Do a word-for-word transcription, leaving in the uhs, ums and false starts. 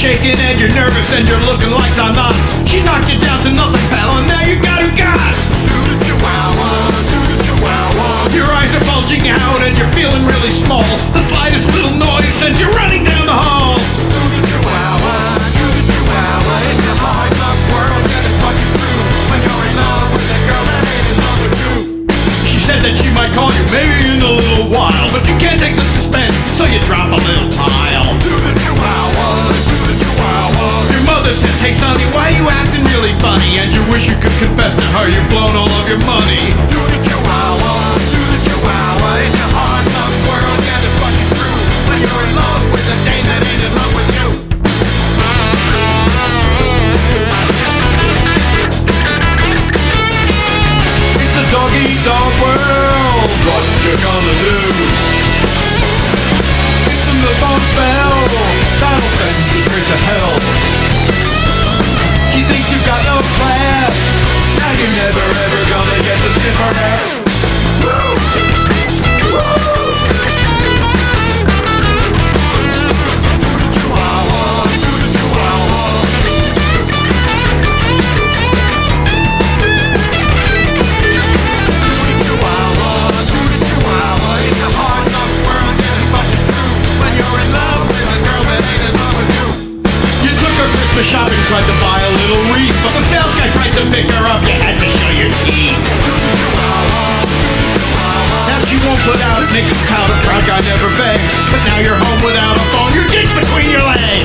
shaking and you're nervous and you're looking like Don Knotts. She knocked you down to nothing, pal, and now you got who got. Do the Chihuahua, do the Chihuahua. Your eyes are bulging out and you're feeling really small. The slightest little noise sends you running down the hall. Do the Chihuahua, do the Chihuahua. It's a hard luck world that is fucking through when you're in love with a girl that ain't in love with you. She said that she might call you maybe in a little while, but you can't take the suspense, so you drop a little pile. Do the Chihuahua, do the Chihuahua. Your mother says, hey sonny, why you acting really funny? And you wish you could confess to her you've blown all of your money. Do the Chihuahua, do the Chihuahua. It's a hard luck world that is fucking true when you're in love with a dame that ain't in love with you. It's a dog-eat-dog world, what you gonna do? It's in the phone spell, that'll send you straight to hell. She thinks you got no class, now you're never ever gonna get to skip her ass. Shopping, tried to buy a little wreath, but the sales guy tried to pick her up. You had to show your teeth. Now she won't put out, it makes you proud. A proud guy never begs, but now you're home without a phone. Your dick between your legs.